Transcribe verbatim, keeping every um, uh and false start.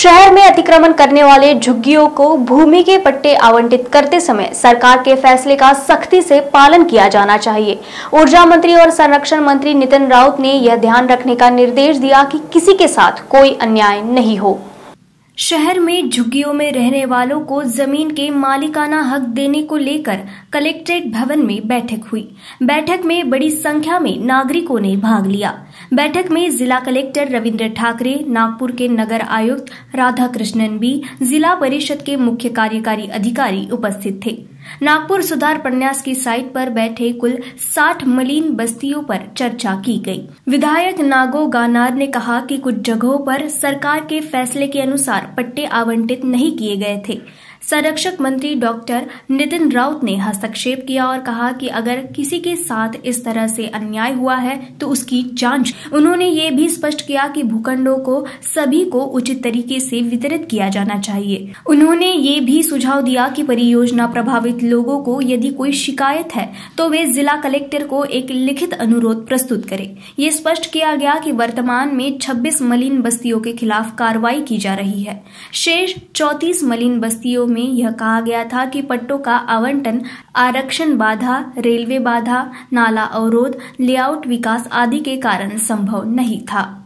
शहर में अतिक्रमण करने वाले झुग्गियों को भूमि के पट्टे आवंटित करते समय सरकार के फैसले का सख्ती से पालन किया जाना चाहिए। ऊर्जा मंत्री और संरक्षण मंत्री नितिन राउत ने यह ध्यान रखने का निर्देश दिया कि किसी के साथ कोई अन्याय नहीं हो। शहर में झुग्गियों में रहने वालों को जमीन के मालिकाना हक देने को लेकर कलेक्ट्रेट भवन में बैठक हुई। बैठक में बड़ी संख्या में नागरिकों ने भाग लिया। बैठक में जिला कलेक्टर रविंद्र ठाकरे, नागपुर के नगर आयुक्त राधा कृष्णन बी, जिला परिषद के मुख्य कार्यकारी अधिकारी उपस्थित थे। नागपुर सुधार प्रन्यास की साइट पर बैठे कुल साठ मलिन बस्तियों पर चर्चा की गई। विधायक नागो गानार ने कहा कि कुछ जगहों पर सरकार के फैसले के अनुसार पट्टे आवंटित नहीं किए गए थे। संरक्षक मंत्री डॉक्टर नितिन राउत ने हस्तक्षेप किया और कहा कि अगर किसी के साथ इस तरह से अन्याय हुआ है तो उसकी जांच। उन्होंने ये भी स्पष्ट किया कि भूखंडों को सभी को उचित तरीके से वितरित किया जाना चाहिए। उन्होंने ये भी सुझाव दिया कि परियोजना प्रभावित लोगों को यदि कोई शिकायत है तो वे जिला कलेक्टर को एक लिखित अनुरोध प्रस्तुत करें। ये स्पष्ट किया गया कि वर्तमान में छब्बीस मलिन बस्तियों के खिलाफ कार्रवाई की जा रही है। शेष चौंतीस मलिन बस्तियों में यह कहा गया था कि पट्टों का आवंटन आरक्षण बाधा, रेलवे बाधा, नाला अवरोध, लेआउट विकास आदि के कारण संभव नहीं था।